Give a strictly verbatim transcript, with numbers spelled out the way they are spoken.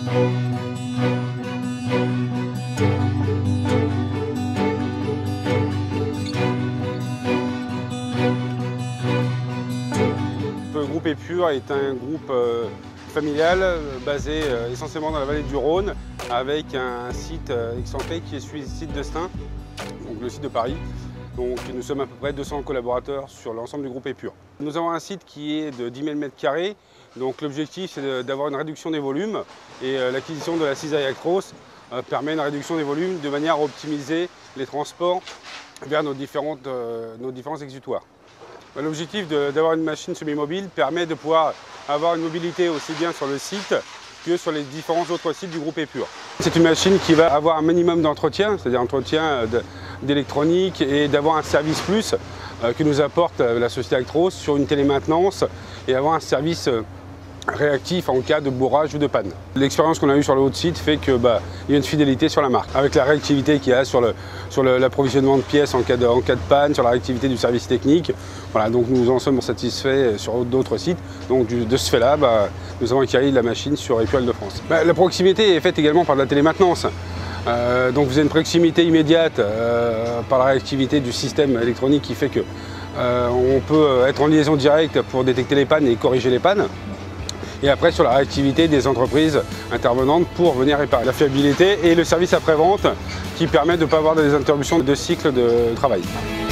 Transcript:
Le groupe Épure est un groupe euh, familial euh, basé euh, essentiellement dans la vallée du Rhône avec un site euh, excentré qui est celui du site de Stein, donc le site de Paris. Donc nous sommes à peu près deux cents collaborateurs sur l'ensemble du groupe Épure. Nous avons un site qui est de dix mille mètres carrés, donc l'objectif c'est d'avoir une réduction des volumes et euh, l'acquisition de la cisaille Actros euh, permet une réduction des volumes de manière à optimiser les transports vers nos, différentes, euh, nos différents exutoires. L'objectif d'avoir une machine semi-mobile permet de pouvoir avoir une mobilité aussi bien sur le site que sur les différents autres sites du groupe Épure. C'est une machine qui va avoir un minimum d'entretien, c'est-à-dire entretien d'électronique et d'avoir un service plus euh, que nous apporte la société Actros sur une télémaintenance et avoir un service euh, réactif en cas de bourrage ou de panne. L'expérience qu'on a eue sur le haut de site fait qu'il bah, y a une fidélité sur la marque. Avec la réactivité qu'il y a sur l'approvisionnement sur de pièces en cas de, en cas de panne, sur la réactivité du service technique, voilà, donc nous en sommes satisfaits sur d'autres sites. Donc du, de ce fait-là, bah, nous avons acquis la machine sur Épure Île-de-France. Bah, la proximité est faite également par de la télémaintenance. Euh, donc vous avez une proximité immédiate euh, par la réactivité du système électronique qui fait qu'on euh, peut être en liaison directe pour détecter les pannes et corriger les pannes. Et après sur la réactivité des entreprises intervenantes pour venir réparer. La fiabilité et le service après-vente qui permet de ne pas avoir des interruptions de cycle de travail.